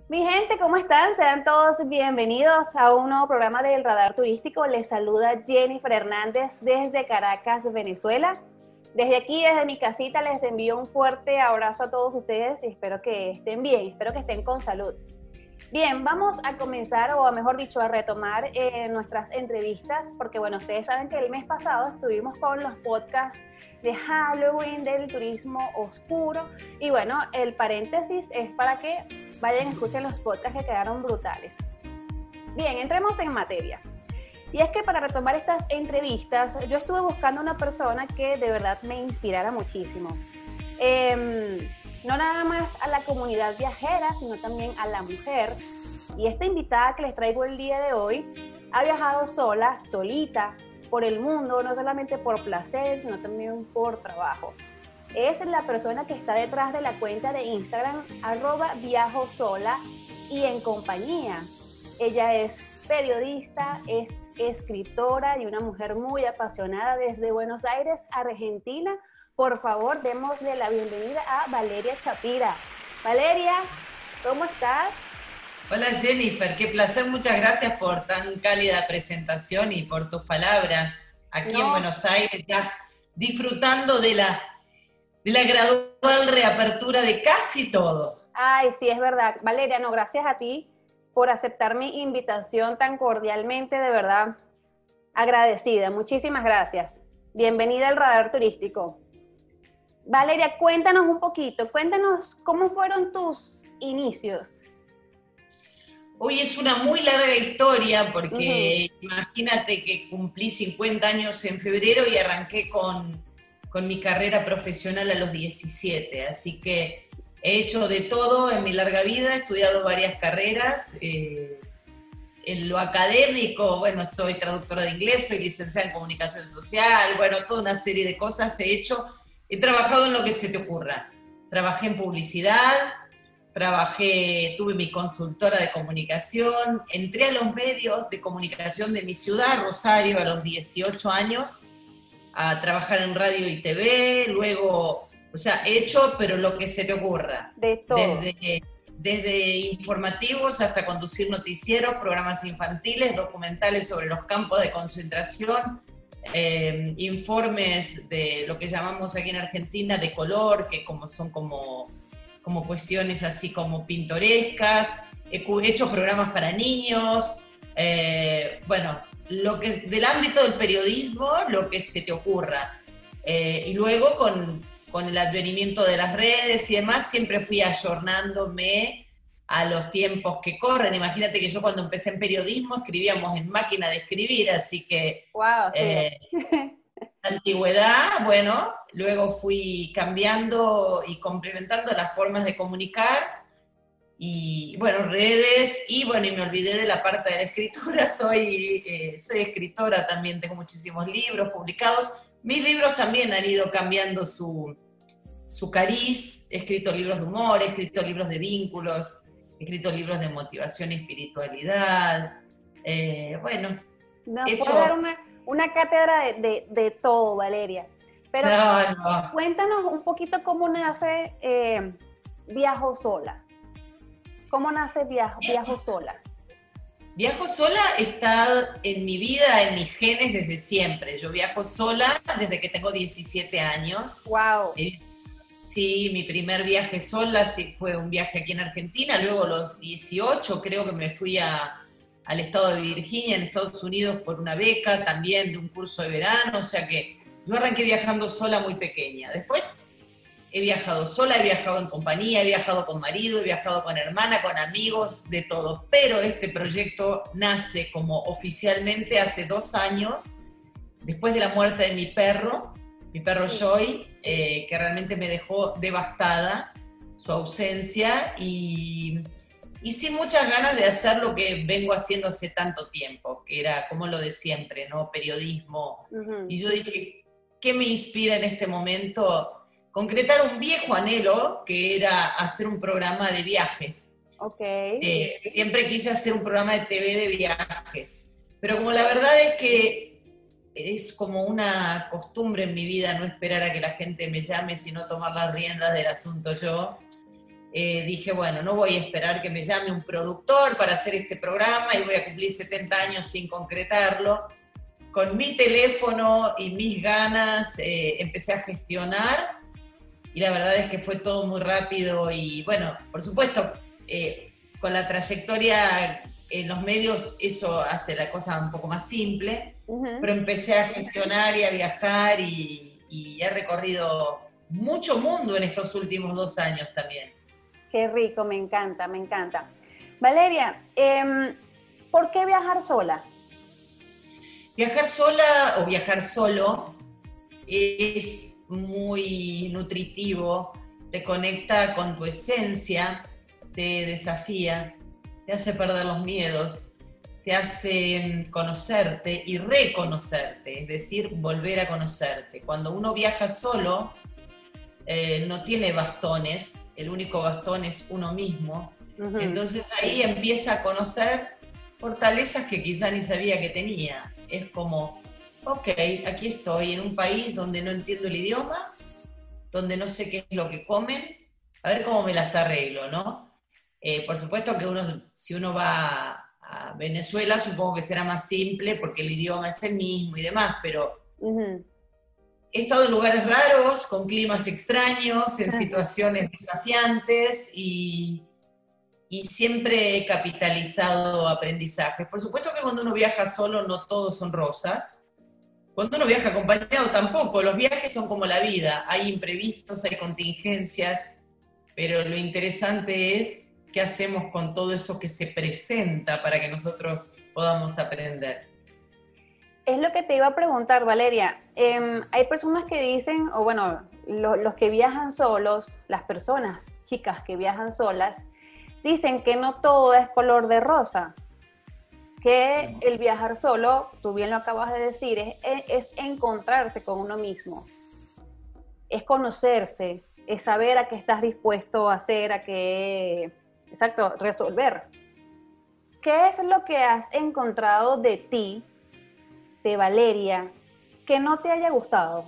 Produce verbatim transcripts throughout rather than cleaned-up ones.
Mi gente, ¿cómo están? Sean todos bienvenidos a un nuevo programa del Radar Turístico. Les saluda Jennifer Hernández desde Caracas, Venezuela. Desde aquí, desde mi casita, les envío un fuerte abrazo a todos ustedes y espero que estén bien, espero que estén con salud. Bien, vamos a comenzar, o mejor dicho, a retomar eh, nuestras entrevistas, porque bueno, ustedes saben que el mes pasado estuvimos con los podcasts de Halloween, del turismo oscuro, y bueno, el paréntesis es para que vayan y escuchen los podcasts que quedaron brutales. Bien, entremos en materia. Y es que para retomar estas entrevistas, yo estuve buscando una persona que de verdad me inspirara muchísimo. Eh, no nada más a la comunidad viajera, sino también a la mujer. Y esta invitada que les traigo el día de hoy ha viajado sola, solita, por el mundo, no solamente por placer, sino también por trabajo. Es la persona que está detrás de la cuenta de Instagram, arroba viajo sola y en compañía. Ella es periodista, es escritora y una mujer muy apasionada desde Buenos Aires, Argentina. Por favor, démosle la bienvenida a Valeria Chapira. Valeria, ¿cómo estás? Hola Jennifer, qué placer, muchas gracias por tan cálida presentación y por tus palabras. Aquí no. en Buenos Aires, ya disfrutando de la, de la gradual reapertura de casi todo. Ay, sí, es verdad. Valeria, no, gracias a ti por aceptar mi invitación tan cordialmente, de verdad, agradecida. Muchísimas gracias. Bienvenida al Radar Turístico. Valeria, cuéntanos un poquito, cuéntanos cómo fueron tus inicios. Hoy es una muy larga historia porque uh-huh. imagínate que cumplí cincuenta años en febrero y arranqué con, con mi carrera profesional a los diecisiete, así que he hecho de todo en mi larga vida, he estudiado varias carreras. Eh, en lo académico, bueno, soy traductora de inglés, soy licenciada en comunicación social, bueno, toda una serie de cosas he hecho. He trabajado en lo que se te ocurra. Trabajé en publicidad, trabajé, tuve mi consultora de comunicación, entré a los medios de comunicación de mi ciudad, Rosario, a los dieciocho años, a trabajar en radio y T V, luego, o sea, he hecho, pero lo que se te ocurra. De todo. Desde, desde informativos hasta conducir noticieros, programas infantiles, documentales sobre los campos de concentración, Eh, informes de lo que llamamos aquí en Argentina de color, que como son como, como cuestiones así como pintorescas, he hecho programas para niños, eh, bueno, lo que, del ámbito del periodismo, lo que se te ocurra. Eh, y luego con, con el advenimiento de las redes y demás, siempre fui ayornándome a los tiempos que corren. Imagínate que yo cuando empecé en periodismo escribíamos en máquina de escribir, así que wow, sí. eh, antigüedad, bueno, luego fui cambiando y complementando las formas de comunicar, y bueno, redes, y bueno, y me olvidé de la parte de la escritura, soy, eh, soy escritora también, tengo muchísimos libros publicados, mis libros también han ido cambiando su, su cariz, he escrito libros de humor, he escrito libros de vínculos, he escrito libros de motivación y espiritualidad, eh, bueno. Nos puedes hecho... dar una, una cátedra de, de, de todo, Valeria. Pero no, no. cuéntanos un poquito cómo nace eh, Viajo Sola. ¿Cómo nace Viajo, Viajo Sola? Viajo sola está en mi vida, en mis genes desde siempre. Yo viajo sola desde que tengo diecisiete años. Wow. Eh, Sí, mi primer viaje sola sí, fue un viaje aquí en Argentina, luego a los dieciocho creo que me fui a, al estado de Virginia, en Estados Unidos, por una beca también de un curso de verano, o sea que yo arranqué viajando sola muy pequeña. Después he viajado sola, he viajado en compañía, he viajado con marido, he viajado con hermana, con amigos, de todo. Pero este proyecto nace como oficialmente hace dos años, después de la muerte de mi perro, mi perro Joy, eh, que realmente me dejó devastada, su ausencia, y, y sin muchas ganas de hacer lo que vengo haciendo hace tanto tiempo, que era como lo de siempre, ¿no? Periodismo. Uh-huh. Y yo dije, ¿qué me inspira en este momento? Concretar un viejo anhelo, que era hacer un programa de viajes. Okay. Eh, siempre quise hacer un programa de T V de viajes, pero como la verdad es que es como una costumbre en mi vida no esperar a que la gente me llame, sino tomar las riendas del asunto yo. eh, dije, bueno, no voy a esperar que me llame un productor para hacer este programa y voy a cumplir setenta años sin concretarlo. Con mi teléfono y mis ganas eh, empecé a gestionar y la verdad es que fue todo muy rápido y bueno, por supuesto, eh, con la trayectoria en los medios eso hace la cosa un poco más simple, uh-huh. pero empecé a gestionar y a viajar y, y he recorrido mucho mundo en estos últimos dos años también. Qué rico, me encanta, me encanta. Valeria, eh, ¿por qué viajar sola? Viajar sola o viajar solo es muy nutritivo, te conecta con tu esencia, te desafía, te hace perder los miedos, te hace conocerte y reconocerte, es decir, volver a conocerte. Cuando uno viaja solo, eh, no tiene bastones, el único bastón es uno mismo, uh-huh. entonces ahí empieza a conocer fortalezas que quizá ni sabía que tenía. Es como, ok, aquí estoy en un país donde no entiendo el idioma, donde no sé qué es lo que comen, a ver cómo me las arreglo, ¿no? Eh, por supuesto que uno, si uno va a Venezuela, supongo que será más simple porque el idioma es el mismo y demás, pero uh-huh. he estado en lugares raros, con climas extraños, en uh-huh. situaciones desafiantes y... y siempre he capitalizado aprendizajes. Por supuesto que cuando uno viaja solo no todos son rosas. Cuando uno viaja acompañado tampoco. Los viajes son como la vida. Hay imprevistos, hay contingencias, pero lo interesante es qué hacemos con todo eso que se presenta para que nosotros podamos aprender. Es lo que te iba a preguntar, Valeria. Eh, hay personas que dicen, o bueno, lo, los que viajan solos, las personas, chicas que viajan solas, dicen que no todo es color de rosa, que el viajar solo, tú bien lo acabas de decir, es, es encontrarse con uno mismo, es conocerse, es saber a qué estás dispuesto a hacer, a qué, exacto, resolver. ¿Qué es lo que has encontrado de ti, de Valeria, que no te haya gustado?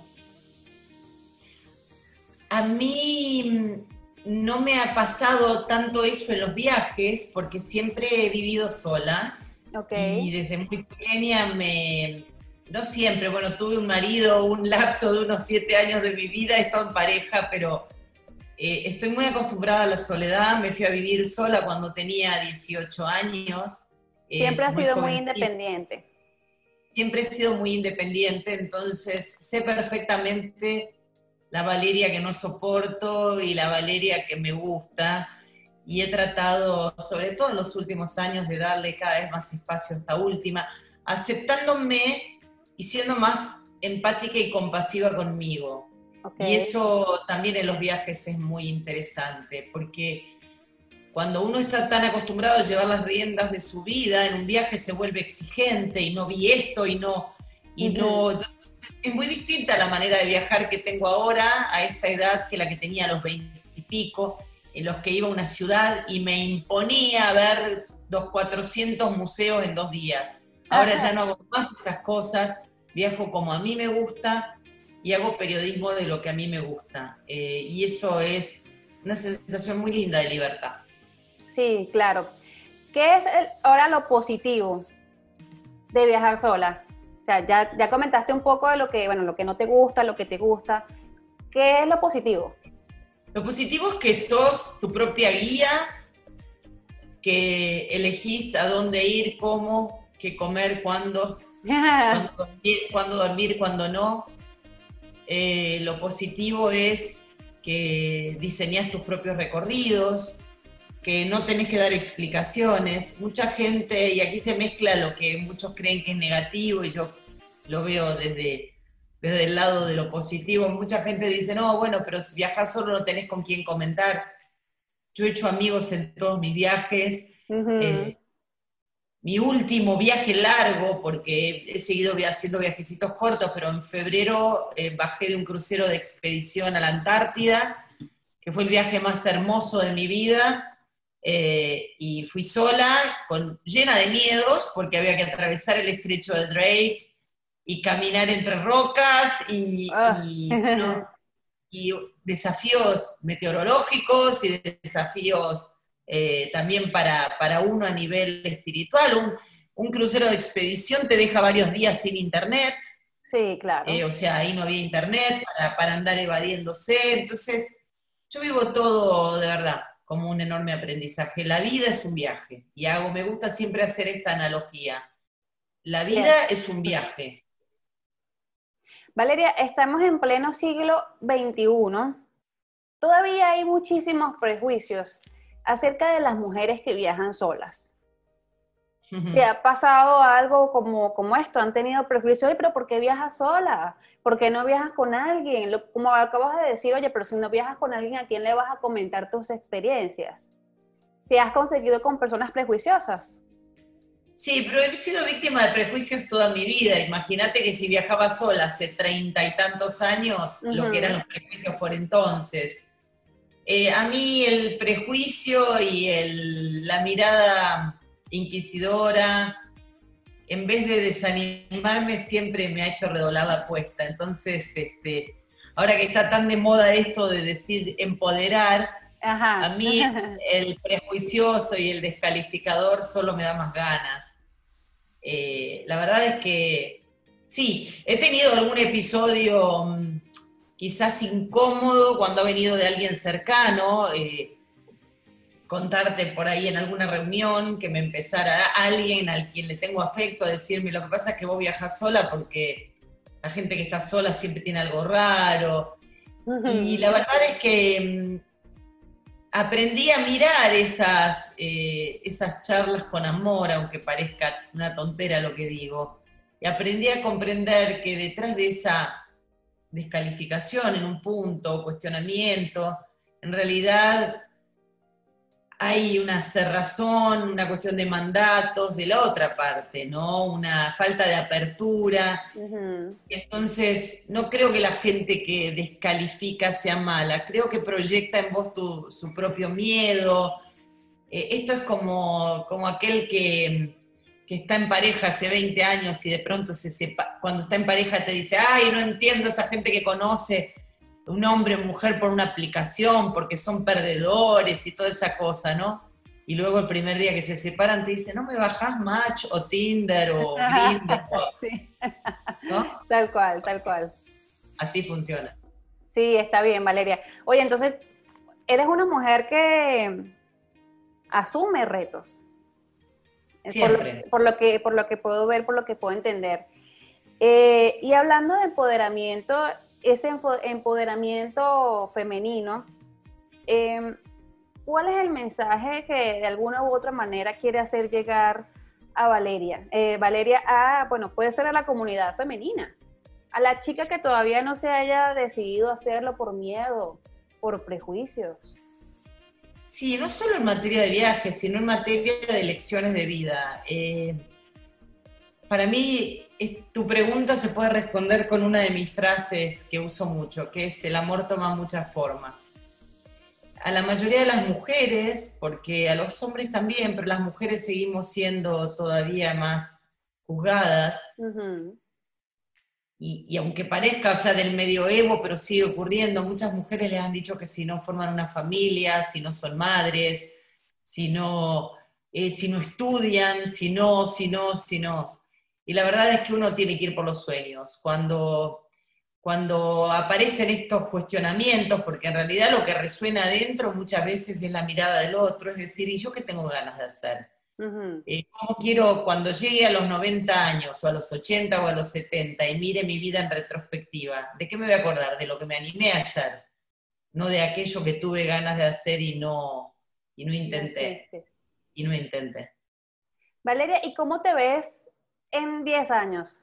A mí... no me ha pasado tanto eso en los viajes, porque siempre he vivido sola. Okay. Y desde muy pequeña me... No siempre, bueno, tuve un marido, un lapso de unos siete años de mi vida, he estado en pareja, pero eh, estoy muy acostumbrada a la soledad. Me fui a vivir sola cuando tenía dieciocho años. Siempre eh, has sido muy independiente. Siempre he sido muy independiente, entonces sé perfectamente... la Valeria que no soporto y la Valeria que me gusta, y he tratado, sobre todo en los últimos años, de darle cada vez más espacio a esta última, aceptándome y siendo más empática y compasiva conmigo. Okay. Y eso también en los viajes es muy interesante, porque cuando uno está tan acostumbrado a llevar las riendas de su vida, en un viaje se vuelve exigente, y no vi esto, y no... Y uh-huh. no es muy distinta la manera de viajar que tengo ahora, a esta edad, que la que tenía a los veinte y pico, en los que iba a una ciudad y me imponía ver los cuatrocientos museos en dos días. Ahora Ajá. ya no hago más esas cosas, viajo como a mí me gusta y hago periodismo de lo que a mí me gusta. Eh, y eso es una sensación muy linda de libertad. Sí, claro. ¿Qué es el, ahora lo positivo de viajar sola? O sea, ya, ya comentaste un poco de lo que, bueno, lo que no te gusta, lo que te gusta. ¿Qué es lo positivo? Lo positivo es que sos tu propia guía, que elegís a dónde ir, cómo, qué comer, cuándo, cuándo dormir, cuándo, dormir, cuándo no. Eh, lo positivo es que diseñás tus propios recorridos, que no tenés que dar explicaciones. Mucha gente, y aquí se mezcla lo que muchos creen que es negativo, y yo lo veo desde, desde el lado de lo positivo. Mucha gente dice, no, bueno, pero si viajás solo no tenés con quién comentar. Yo he hecho amigos en todos mis viajes. Uh-huh. Eh, mi último viaje largo, porque he seguido haciendo viajecitos cortos, pero en febrero eh, bajé de un crucero de expedición a la Antártida, que fue el viaje más hermoso de mi vida. Eh, y fui sola, con, llena de miedos, porque había que atravesar el estrecho de Drake y caminar entre rocas, y, oh. y, ¿no? y desafíos meteorológicos y desafíos eh, también para, para uno a nivel espiritual. Un, un crucero de expedición te deja varios días sin internet. Sí, claro. Eh, o sea, ahí no había internet para, para andar evadiéndose. Entonces, yo vivo todo de verdad como un enorme aprendizaje. La vida es un viaje. Y hago, me gusta siempre hacer esta analogía. La vida es un viaje. Valeria, estamos en pleno siglo veintiuno. Todavía hay muchísimos prejuicios acerca de las mujeres que viajan solas. ¿Te ha pasado algo como, como esto? ¿Han tenido prejuicios? Oye, pero ¿por qué viajas sola? ¿Por qué no viajas con alguien? Lo, como acabas de decir, oye, pero si no viajas con alguien, ¿a quién le vas a comentar tus experiencias? ¿Te has conseguido con personas prejuiciosas? Sí, pero he sido víctima de prejuicios toda mi vida. Imagínate que si viajaba sola hace treinta y tantos años, uh-huh. lo que eran los prejuicios por entonces. Eh, a mí el prejuicio y el, la mirada inquisidora, en vez de desanimarme, siempre me ha hecho redoblar la apuesta. Entonces, este, ahora que está tan de moda esto de decir empoderar, ajá. A mí el prejuicioso y el descalificador solo me da más ganas. Eh, la verdad es que sí, he tenido algún episodio mmm, quizás incómodo cuando ha venido de alguien cercano, eh, contarte por ahí en alguna reunión que me empezara alguien al quien le tengo afecto a decirme, lo que pasa es que vos viajás sola porque la gente que está sola siempre tiene algo raro. Uh-huh. Y la verdad es que mmm, aprendí a mirar esas, eh, esas charlas con amor, aunque parezca una tontera lo que digo. Y aprendí a comprender que detrás de esa descalificación en un punto, cuestionamiento, en realidad hay una cerrazón, una cuestión de mandatos de la otra parte, ¿no? Una falta de apertura. Uh-huh. Entonces, no creo que la gente que descalifica sea mala, creo que proyecta en vos tu, su propio miedo. Eh, esto es como, como aquel que, que está en pareja hace veinte años y de pronto se sepa, cuando está en pareja te dice, ay, no entiendo esa gente que conoce un hombre o mujer por una aplicación, porque son perdedores y toda esa cosa, ¿no? Y luego el primer día que se separan te dice, no me bajás Match o Tinder o Grindr, sí. ¿no? Tal cual, tal cual. Así funciona. Sí, está bien, Valeria. Oye, entonces, eres una mujer que asume retos. Siempre. Por lo, por lo que, por lo que puedo ver, por lo que puedo entender. Eh, y hablando de empoderamiento, ese empoderamiento femenino, eh, ¿cuál es el mensaje que de alguna u otra manera quiere hacer llegar a Valeria? Eh, Valeria, a, bueno, puede ser a la comunidad femenina, a la chica que todavía no se haya decidido hacerlo por miedo, por prejuicios. Sí, no solo en materia de viajes, sino en materia de lecciones de vida. Eh, para mí, tu pregunta se puede responder con una de mis frases que uso mucho, que es el amor toma muchas formas. A la mayoría de las mujeres, porque a los hombres también, pero las mujeres seguimos siendo todavía más juzgadas, uh-huh. y, y aunque parezca, o sea, del medioevo, pero sigue ocurriendo, muchas mujeres les han dicho que si no forman una familia, si no son madres, si no, eh, si no estudian, si no, si no, si no. Y la verdad es que uno tiene que ir por los sueños. Cuando, cuando aparecen estos cuestionamientos, porque en realidad lo que resuena adentro muchas veces es la mirada del otro, es decir, ¿y yo qué tengo ganas de hacer? Uh-huh. Eh, ¿Cómo quiero, cuando llegue a los noventa años, o a los ochenta, o a los setenta, y mire mi vida en retrospectiva, ¿de qué me voy a acordar? De lo que me animé a hacer, no de aquello que tuve ganas de hacer y no, y no intenté. Sí, sí. Y no intenté. Valeria, ¿y cómo te ves en diez años?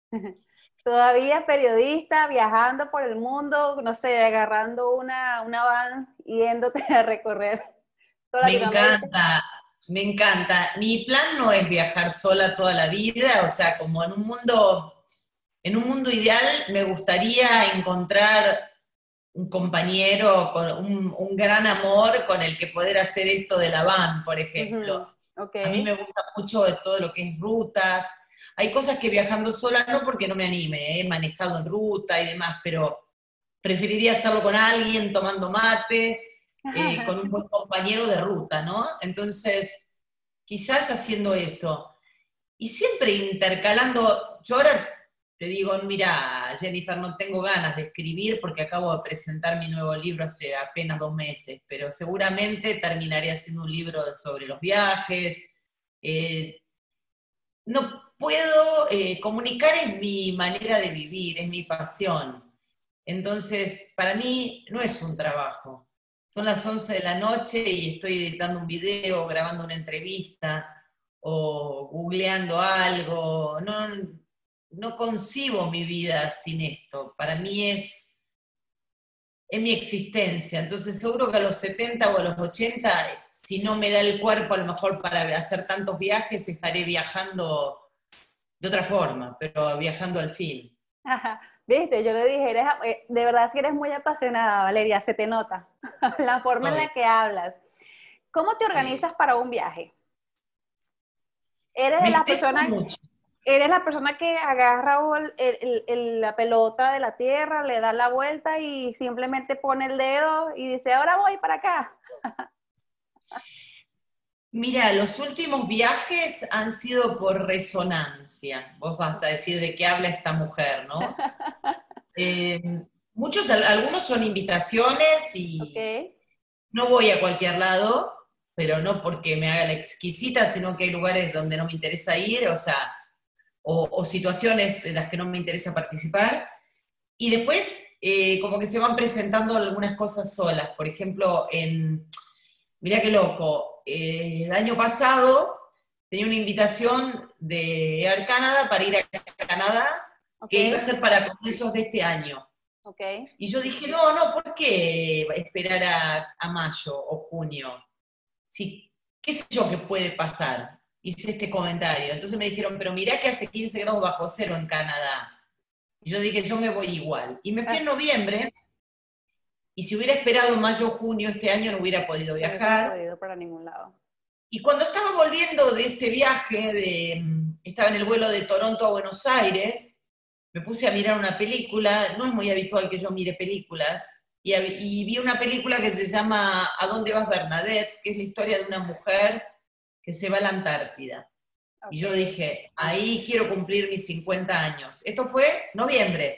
Todavía periodista, viajando por el mundo, no sé, agarrando una, una van y yéndote a recorrer toda Me encanta, me encanta. Mi plan no es viajar sola toda la vida, o sea, como en un mundo, en un mundo ideal me gustaría encontrar un compañero, un, un gran amor con el que poder hacer esto de la van, por ejemplo. Uh-huh. Okay. A mí me gusta mucho de todo lo que es rutas. Hay cosas que viajando sola, no porque no me anime, he manejado en ruta y demás, pero, preferiría hacerlo con alguien, tomando mate, eh, con un buen compañero de ruta, ¿no? Entonces, quizás haciendo eso. Y siempre intercalando, yo ahora te digo, mira, Jennifer, no tengo ganas de escribir porque acabo de presentar mi nuevo libro hace apenas dos meses, pero seguramente terminaré haciendo un libro sobre los viajes. Eh, no puedo, eh, comunicar es mi manera de vivir, es mi pasión. Entonces, para mí no es un trabajo. Son las once de la noche y estoy editando un video, grabando una entrevista o googleando algo. No, no concibo mi vida sin esto. Para mí es, es mi existencia. Entonces seguro que a los setenta o a los ochenta, si no me da el cuerpo a lo mejor para hacer tantos viajes, estaré viajando de otra forma, pero viajando al fin. Ajá. Viste, yo le dije, eres, de verdad si eres muy apasionada, Valeria, se te nota la forma Soy. en la que hablas. ¿Cómo te organizas sí. para un viaje? ¿Eres de las personas, eres la persona que agarra el, el, el, la pelota de la tierra, le da la vuelta y simplemente pone el dedo y dice, ahora voy para acá? Mira, los últimos viajes han sido por resonancia. Vos vas a decir de qué habla esta mujer, ¿no? Eh, muchos, algunos son invitaciones y okay. no voy a cualquier lado, pero no porque me haga la exquisita, sino que hay lugares donde no me interesa ir, o sea, o, o situaciones en las que no me interesa participar. Y después, eh, como que se van presentando algunas cosas solas. Por ejemplo, en... Mirá qué loco, eh, el año pasado tenía una invitación de Air Canada para ir a Canadá, okay. que iba a ser para comienzos de este año. Okay. Y yo dije, no, no, ¿por qué esperar a, a mayo o junio? Sí, ¿qué sé yo qué puede pasar? Hice este comentario. Entonces me dijeron, pero mirá que hace quince grados bajo cero en Canadá. Y yo dije, yo me voy igual. Y me fui en noviembre. Y si hubiera esperado mayo o junio este año no hubiera podido viajar. No hubiera podido para ningún lado. Y cuando estaba volviendo de ese viaje, de, estaba en el vuelo de Toronto a Buenos Aires, me puse a mirar una película, no es muy habitual que yo mire películas, y, y vi una película que se llama ¿A dónde vas, Bernadette?, que es la historia de una mujer que se va a la Antártida. Okay. Y yo dije, ahí quiero cumplir mis cincuenta años. Esto fue noviembre.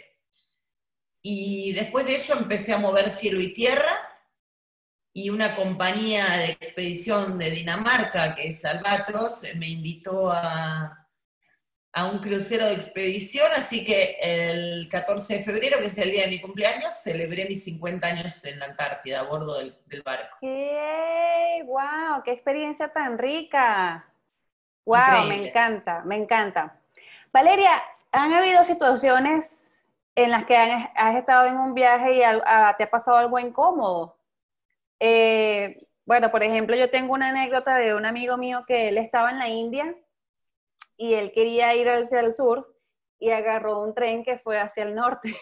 Y después de eso empecé a mover cielo y tierra, y una compañía de expedición de Dinamarca, que es Albatros, me invitó a, a un crucero de expedición, así que el catorce de febrero, que es el día de mi cumpleaños, celebré mis cincuenta años en la Antártida, a bordo del, del barco. ¡Qué wow! ¡Qué experiencia tan rica! ¡Wow! Increíble. Me encanta, me encanta. Valeria, ¿han habido situaciones en las que has, has estado en un viaje y a, a, te ha pasado algo incómodo? Eh, bueno, por ejemplo, yo tengo una anécdota de un amigo mío que él estaba en la India y él quería ir hacia el sur y agarró un tren que fue hacia el norte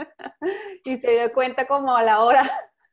y se dio cuenta como a la hora.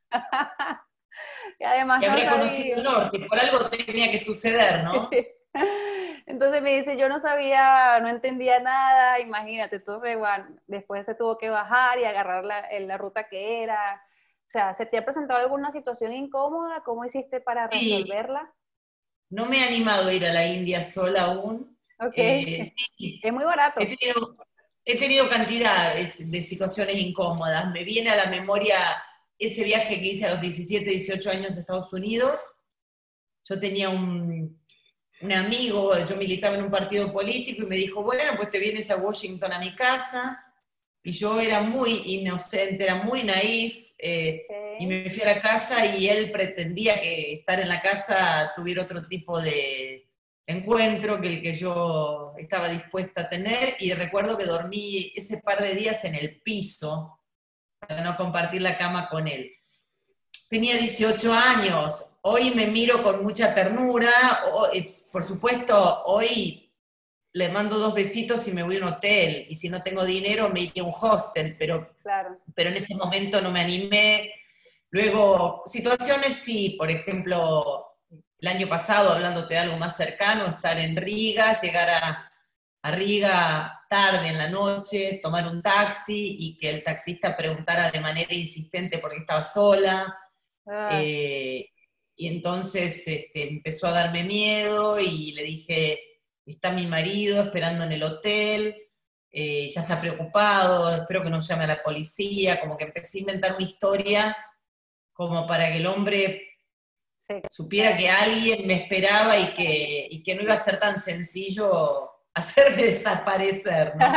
Y además que habría no conocido el norte, por algo tenía que suceder, ¿no? Entonces me dice, yo no sabía, no entendía nada, imagínate. Entonces, bueno, después se tuvo que bajar y agarrar la, la ruta que era. O sea, ¿se te ha presentado alguna situación incómoda? ¿Cómo hiciste para resolverla? Sí. No me he animado a ir a la India sola aún. Ok. Eh, sí. Es muy barato. He tenido, he tenido cantidades de situaciones incómodas. Me viene a la memoria ese viaje que hice a los diecisiete, dieciocho años a Estados Unidos. Yo tenía un... un amigo, yo militaba en un partido político y me dijo, bueno, pues te vienes a Washington a mi casa, y yo era muy inocente, era muy naif, eh, okay. y me fui a la casa y él pretendía que estar en la casa tuviera otro tipo de encuentro que el que yo estaba dispuesta a tener, y recuerdo que dormí ese par de días en el piso para no compartir la cama con él. Tenía dieciocho años, hoy me miro con mucha ternura, hoy, por supuesto, hoy le mando dos besitos y me voy a un hotel, y si no tengo dinero me iría a un hostel, pero, claro. pero en ese momento no me animé. Luego, situaciones sí, por ejemplo, el año pasado, hablándote de algo más cercano, estar en Riga, llegar a, a Riga tarde en la noche, tomar un taxi y que el taxista preguntara de manera insistente por qué estaba sola. Ah, Eh, y entonces este, empezó a darme miedo y le dije, está mi marido esperando en el hotel, eh, ya está preocupado, espero que no llame a la policía, como que empecé a inventar una historia como para que el hombre sí. supiera que alguien me esperaba y que, y que no iba a ser tan sencillo hacerme desaparecer, ¿no?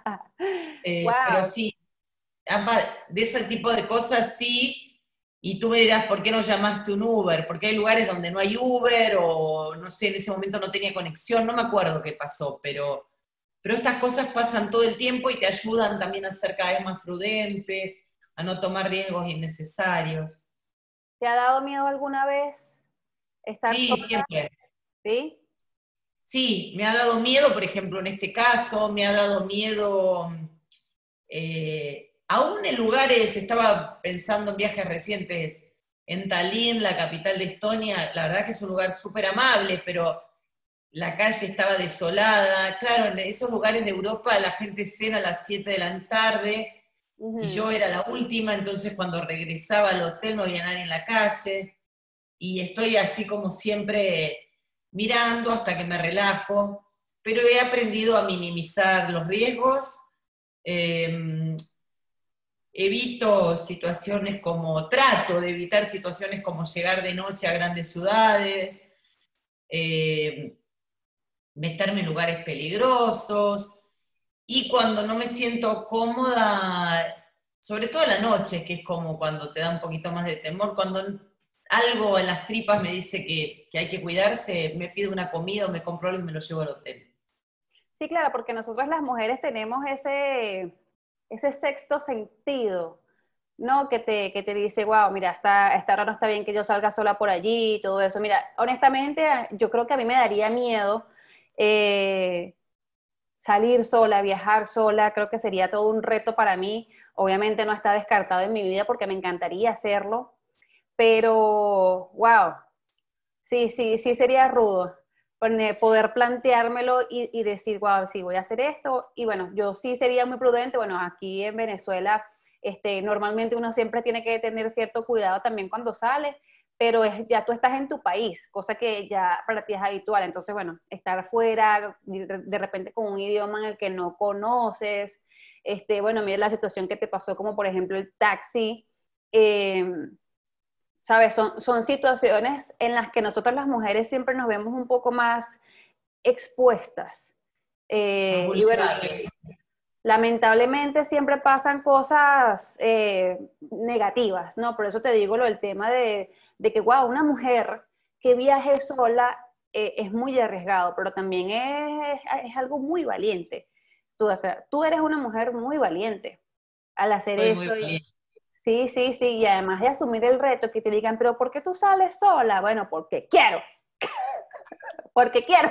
Eh, pero Wow. sí, ambas- de ese tipo de cosas sí, y tú me dirás, ¿por qué no llamaste un Uber? Porque hay lugares donde no hay Uber, o no sé, en ese momento no tenía conexión, no me acuerdo qué pasó, pero, pero estas cosas pasan todo el tiempo y te ayudan también a ser cada vez más prudente, a no tomar riesgos innecesarios. ¿Te ha dado miedo alguna vez estar Sí, sola? siempre. ¿Sí? Sí, me ha dado miedo, por ejemplo, en este caso, me ha dado miedo, eh, aún en lugares, estaba pensando en viajes recientes, en Tallinn, la capital de Estonia, la verdad que es un lugar súper amable, pero la calle estaba desolada. Claro, en esos lugares de Europa la gente cena a las siete de la tarde, y Ujú. yo era la última, entonces cuando regresaba al hotel no había nadie en la calle, y estoy así como siempre mirando hasta que me relajo, pero he aprendido a minimizar los riesgos, eh, evito situaciones como, trato de evitar situaciones como llegar de noche a grandes ciudades, eh, meterme en lugares peligrosos, y cuando no me siento cómoda, sobre todo a la noche, que es como cuando te da un poquito más de temor, cuando algo en las tripas me dice que, que hay que cuidarse, me pido una comida o me compro algo y me lo llevo al hotel. Sí, claro, porque nosotras las mujeres tenemos ese, ese sexto sentido, ¿no? Que te, que te dice, wow, mira, está, esta hora no está bien que yo salga sola por allí y todo eso. Mira, honestamente, yo creo que a mí me daría miedo eh, salir sola, viajar sola, creo que sería todo un reto para mí. Obviamente no está descartado en mi vida porque me encantaría hacerlo, pero, wow, sí, sí, sí sería rudo poder planteármelo y, y decir, wow, sí, voy a hacer esto. Y bueno, yo sí sería muy prudente. Bueno, aquí en Venezuela, este, normalmente uno siempre tiene que tener cierto cuidado también cuando sale, pero es, ya tú estás en tu país, cosa que ya para ti es habitual. Entonces, bueno, estar fuera, de, de repente con un idioma en el que no conoces, este, bueno, mira la situación que te pasó, como por ejemplo el taxi. Eh, ¿Sabes? Son, son situaciones en las que nosotros las mujeres siempre nos vemos un poco más expuestas. Más Eh, y bueno, vulnerables. lamentablemente siempre pasan cosas eh, negativas, ¿no? Por eso te digo lo del tema de, de que, wow, una mujer que viaje sola eh, es muy arriesgado, pero también es, es algo muy valiente. Tú, o sea, tú eres una mujer muy valiente al hacer Soy muy eso. Y, valiente. sí, sí, sí, y además de asumir el reto, que te digan, pero ¿por qué tú sales sola? Bueno, porque quiero, porque quiero,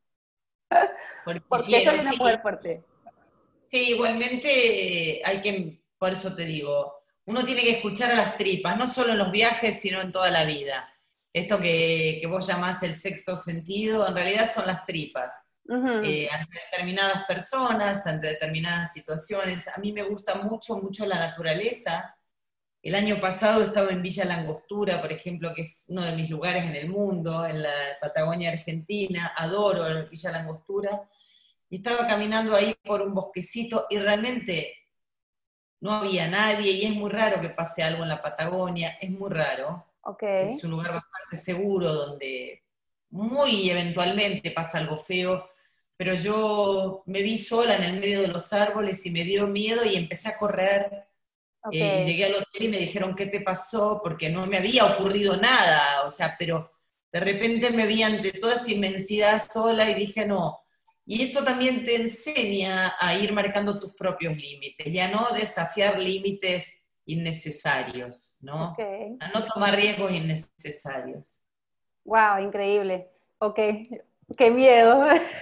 Porque porque soy quiero, una sí. mujer fuerte. Sí, igualmente eh, hay que, por eso te digo, uno tiene que escuchar a las tripas, no solo en los viajes, sino en toda la vida. Esto que, que vos llamás el sexto sentido, en realidad son las tripas. Ujú. Eh, ante determinadas personas, ante determinadas situaciones. A mí me gusta mucho, mucho la naturaleza. El año pasado estaba en Villa Langostura, por ejemplo, que es uno de mis lugares en el mundo, en la Patagonia Argentina. Adoro Villa Langostura. Y estaba caminando ahí por un bosquecito y realmente no había nadie, y es muy raro que pase algo en la Patagonia, es muy raro. Ok, Es un lugar bastante seguro donde muy eventualmente pasa algo feo, pero yo me vi sola en el medio de los árboles y me dio miedo y empecé a correr, ok. eh, y llegué al hotel y me dijeron, ¿qué te pasó? Porque no me había ocurrido nada, o sea, pero de repente me vi ante toda esa inmensidad sola y dije, no. Y esto también te enseña a ir marcando tus propios límites y a no desafiar límites innecesarios, Ok. ¿no? A no tomar riesgos innecesarios. Wow, increíble. Ok, qué miedo.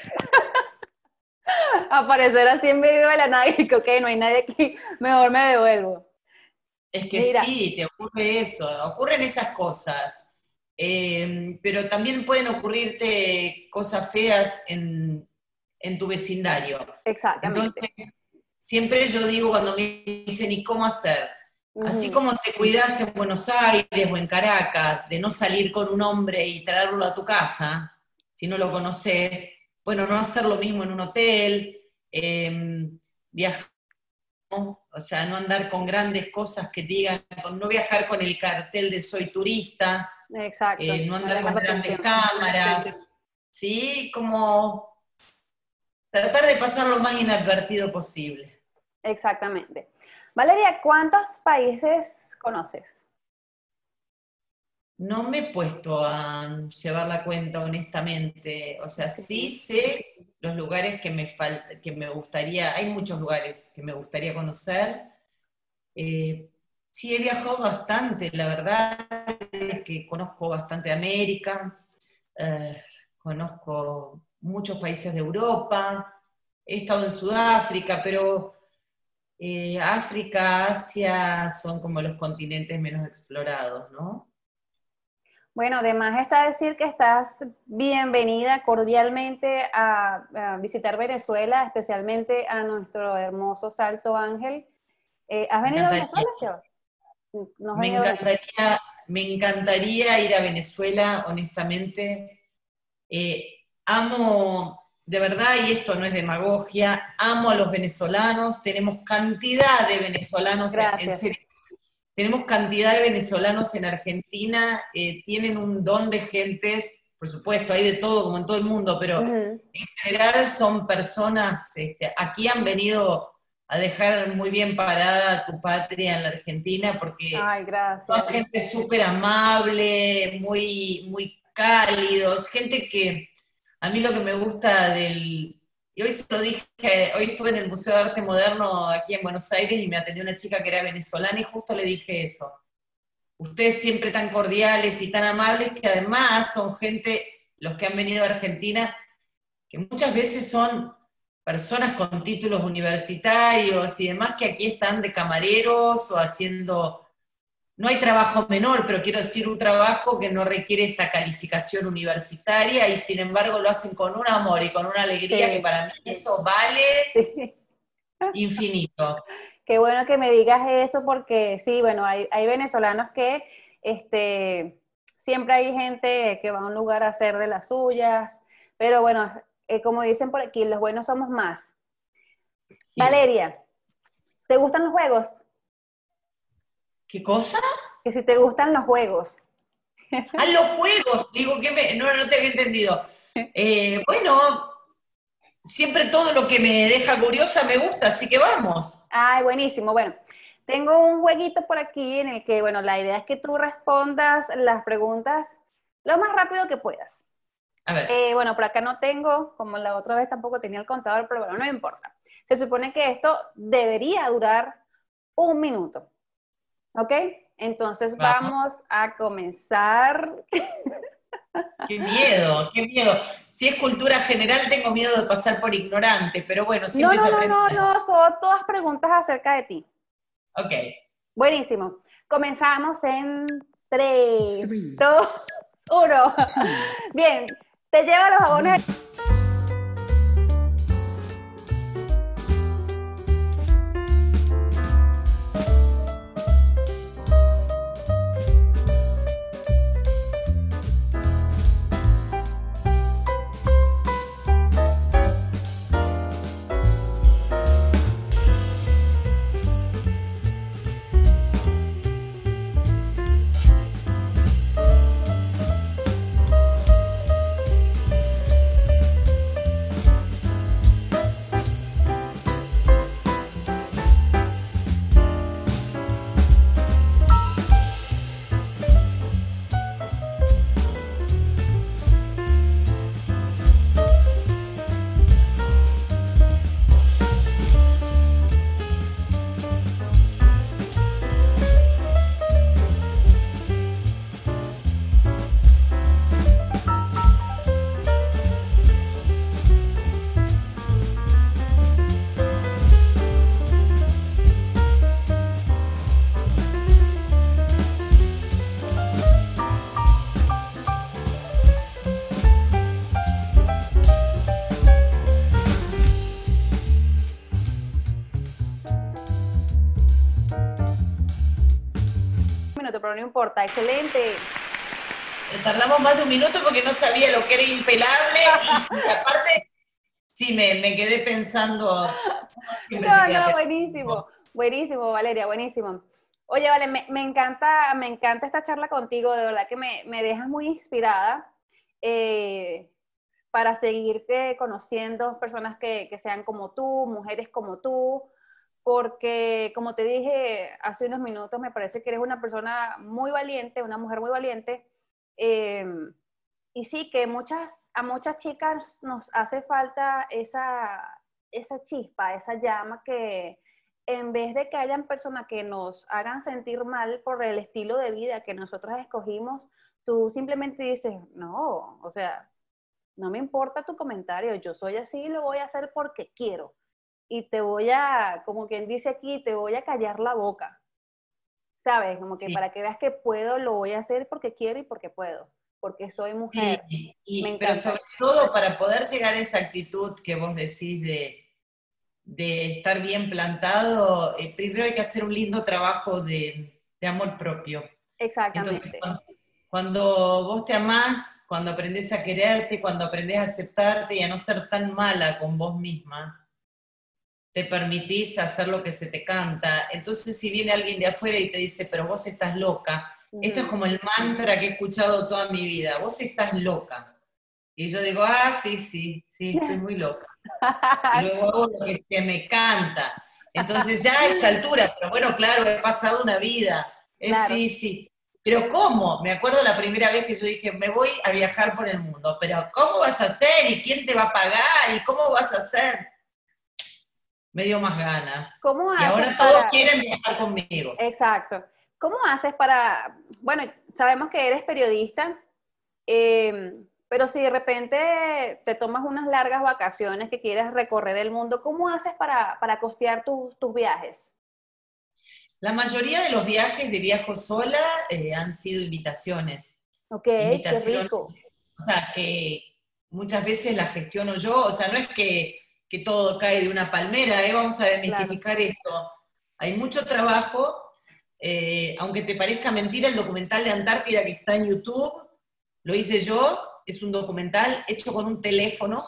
Aparecer así en medio de la nada y que, ok, no hay nadie aquí, mejor me devuelvo. Es que Mira, sí, te ocurre eso, ocurren esas cosas, eh, pero también pueden ocurrirte cosas feas en, en tu vecindario. Exactamente. Entonces, siempre yo digo cuando me dicen, ¿y cómo hacer? Uh-huh. Así como te cuidas en Buenos Aires o en Caracas, de no salir con un hombre y traerlo a tu casa, si no lo conoces, bueno, no hacer lo mismo en un hotel, eh, viajar, ¿no? O sea, no andar con grandes cosas que te digan, no viajar con el cartel de soy turista, exacto, eh, no andar con grandes cámaras, ¿sí? Como tratar de pasar lo más inadvertido posible. Exactamente. Valeria, ¿cuántos países conoces? No me he puesto a llevar la cuenta, honestamente. O sea, sí sé los lugares que me falta, que me gustaría, hay muchos lugares que me gustaría conocer. Eh, sí, he viajado bastante, la verdad es que conozco bastante América, eh, conozco muchos países de Europa, he estado en Sudáfrica, pero eh, África, Asia son como los continentes menos explorados, ¿no? Bueno, además está decir que estás bienvenida cordialmente a, a visitar Venezuela, especialmente a nuestro hermoso Salto Ángel. Eh, ¿Has venido a Venezuela, Teo? ¿No me, encantaría, me encantaría ir a Venezuela, honestamente. Eh, amo, de verdad, y esto no es demagogia, amo a los venezolanos, tenemos cantidad de venezolanos, en, en serio. Tenemos cantidad de venezolanos en Argentina, eh, tienen un don de gentes, por supuesto, hay de todo, como en todo el mundo, pero uh-huh. en general son personas, este, aquí han venido a dejar muy bien parada tu patria en la Argentina, porque Ay, gracias. son gente súper amable, muy, muy cálidos, gente que a mí lo que me gusta del... Y hoy se lo dije, hoy estuve en el Museo de Arte Moderno aquí en Buenos Aires y me atendió una chica que era venezolana y justo le dije eso. Ustedes siempre tan cordiales y tan amables, que además son gente, los que han venido a Argentina, que muchas veces son personas con títulos universitarios y demás, que aquí están de camareros o haciendo... No hay trabajo menor, pero quiero decir un trabajo que no requiere esa calificación universitaria y sin embargo lo hacen con un amor y con una alegría, sí, que para mí eso vale, sí, infinito. Qué bueno que me digas eso porque sí, bueno, hay, hay venezolanos que este, siempre hay gente que va a un lugar a hacer de las suyas, pero bueno, eh, como dicen por aquí, los buenos somos más. Sí. Valeria, ¿te gustan los juegos? ¿Qué cosa? Que si te gustan los juegos. ¡Ah, los juegos! Digo, que me, no, no te había entendido. Eh, bueno, siempre todo lo que me deja curiosa me gusta, así que vamos. Ay, buenísimo. Bueno, tengo un jueguito por aquí en el que, bueno, la idea es que tú respondas las preguntas lo más rápido que puedas. A ver. Eh, bueno, por acá no tengo, como la otra vez tampoco tenía el contador, pero bueno, no me importa. Se supone que esto debería durar un minuto. ¿Ok? Entonces vamos. vamos a comenzar. ¡Qué miedo! ¡Qué miedo! Si es cultura general tengo miedo de pasar por ignorante, pero bueno, siempre no, no, se aprende. No, no, no, son todas preguntas acerca de ti. Ok. Buenísimo. Comenzamos en tres, dos, uno. Bien, te llevo los jabones. pero no importa, excelente. Tardamos más de un minuto porque no sabía lo que era impelable y, y aparte, sí, me, me quedé pensando. No, no, buenísimo, buenísimo, Valeria, buenísimo. Oye, vale, me, me encanta, me encanta esta charla contigo, de verdad que me, me dejas muy inspirada eh, para seguirte conociendo, personas que, que sean como tú, mujeres como tú, porque como te dije hace unos minutos, me parece que eres una persona muy valiente, una mujer muy valiente, eh, y sí, que muchas, a muchas chicas nos hace falta esa, esa chispa, esa llama que en vez de que hayan personas que nos hagan sentir mal por el estilo de vida que nosotros escogimos, tú simplemente dices, no, o sea, no me importa tu comentario, yo soy así y lo voy a hacer porque quiero. Y te voy a, como quien dice aquí, te voy a callar la boca, ¿sabes? Como que Sí. para que veas que puedo, lo voy a hacer porque quiero y porque puedo, porque soy mujer. Y, y, Me pero encanta. sobre todo para poder llegar a esa actitud que vos decís de, de estar bien plantado, eh, primero hay que hacer un lindo trabajo de, de amor propio. Exactamente. Entonces, cuando, cuando vos te amás, cuando aprendés a quererte, cuando aprendés a aceptarte y a no ser tan mala con vos misma, te permitís hacer lo que se te canta. Entonces, si viene alguien de afuera y te dice, pero vos estás loca, uh-huh. Esto es como el mantra que he escuchado toda mi vida, vos estás loca. Y yo digo, ah, sí, sí, sí, estoy muy loca. Y luego hago lo que, que me canta. Entonces ya a esta altura, pero bueno, claro, he pasado una vida. Es, claro. Sí, sí. Pero ¿cómo? Me acuerdo la primera vez que yo dije, me voy a viajar por el mundo, pero ¿cómo vas a hacer? ¿Y quién te va a pagar? ¿Y cómo vas a hacer? Me dio más ganas. ¿Cómo y ahora para... todos quieren viajar conmigo. Exacto. ¿Cómo haces para, bueno, sabemos que eres periodista, eh, pero si de repente te tomas unas largas vacaciones que quieres recorrer el mundo, ¿cómo haces para, para costear tus, tus viajes? La mayoría de los viajes de viajo sola eh, han sido invitaciones. Ok, invitaciones, qué rico. O sea, que muchas veces las gestiono yo, o sea, no es que, que todo cae de una palmera, ¿eh? Vamos a desmitificar claro. esto. Hay mucho trabajo, eh, aunque te parezca mentira, el documental de Antártida que está en YouTube, lo hice yo, es un documental hecho con un teléfono,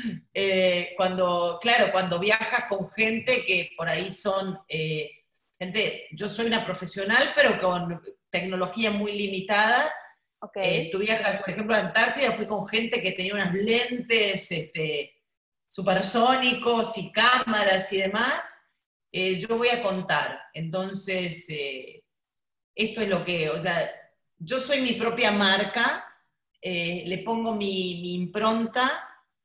eh, cuando, claro, cuando viajas con gente que por ahí son, eh, gente, yo soy una profesional, pero con tecnología muy limitada. Okay. Eh, tú viajas, por ejemplo, a Antártida, fui con gente que tenía unas lentes este, supersónicos y cámaras y demás. Eh, yo voy a contar. Entonces, eh, esto es lo que, o sea, yo soy mi propia marca, eh, le pongo mi, mi impronta,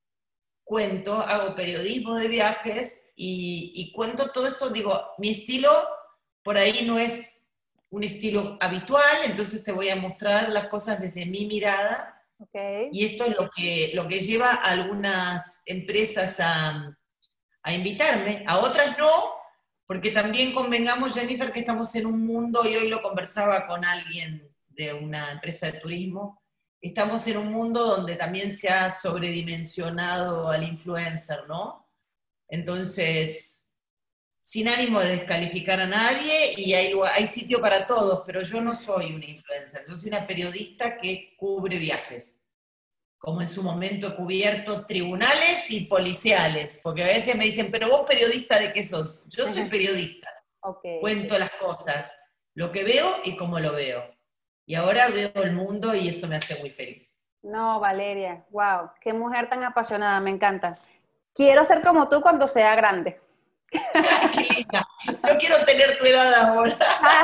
cuento, hago periodismo de viajes y, y cuento todo esto. Digo, mi estilo por ahí no es un estilo habitual, entonces te voy a mostrar las cosas desde mi mirada. Okay. Y esto es lo que, lo que lleva a algunas empresas a, a invitarme, a otras no, porque también convengamos, Jennifer, que estamos en un mundo, y hoy lo conversaba con alguien de una empresa de turismo, estamos en un mundo donde también se ha sobredimensionado al influencer, ¿no? Entonces, sin ánimo de descalificar a nadie, y hay, hay sitio para todos, pero yo no soy una influencer, yo soy una periodista que cubre viajes, como en su momento he cubierto tribunales y policiales, porque a veces me dicen, pero vos periodista ¿de qué sos? Yo soy periodista, okay, cuento las cosas, lo que veo y cómo lo veo. Y ahora veo el mundo y eso me hace muy feliz. No, Valeria, wow, qué mujer tan apasionada, me encanta. Quiero ser como tú cuando sea grande. Ay, qué linda. Yo quiero tener tu edad ahora.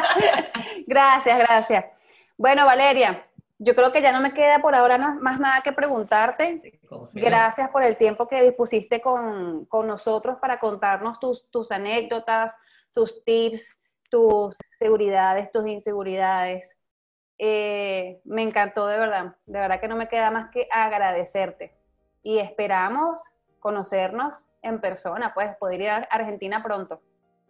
Gracias, gracias. Bueno, Valeria, yo creo que ya no me queda por ahora más nada que preguntarte. Gracias por el tiempo que dispusiste con, con nosotros para contarnos tus, tus anécdotas, tus tips, tus seguridades, tus inseguridades. Eh, me encantó de verdad, de verdad que no me queda más que agradecerte y esperamos conocernos en persona, pues poder ir a Argentina pronto.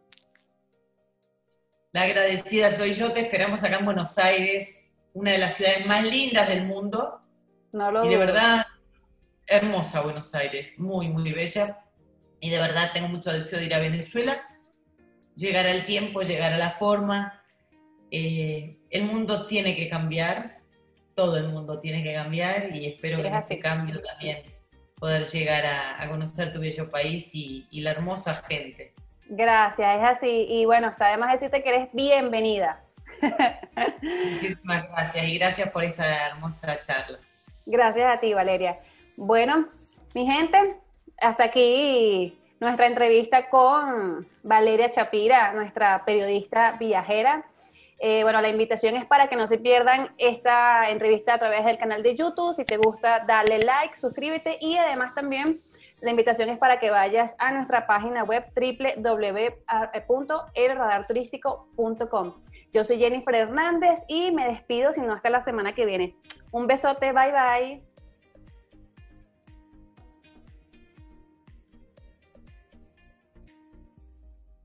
La agradecida soy yo, te esperamos acá en Buenos Aires, una de las ciudades más lindas del mundo. No lo y de dudo. verdad, hermosa Buenos Aires, muy, muy bella, y de verdad tengo mucho deseo de ir a Venezuela, llegará el tiempo, llegará la forma. Eh, el mundo tiene que cambiar, todo el mundo tiene que cambiar y espero Es que en así. este cambio también poder llegar a, a conocer tu bello país y, y la hermosa gente. Gracias, es así. Y bueno, está de más decirte que eres bienvenida. Muchísimas gracias y gracias por esta hermosa charla. Gracias a ti, Valeria. Bueno, mi gente, hasta aquí nuestra entrevista con Valeria Chapira, nuestra periodista viajera. Eh, bueno, la invitación es para que no se pierdan esta entrevista a través del canal de YouTube. Si te gusta, dale like, suscríbete y además también la invitación es para que vayas a nuestra página web doble u doble u doble u punto el radar turístico punto com. Yo soy Jennifer Hernández y me despido, si no hasta la semana que viene. Un besote, bye bye.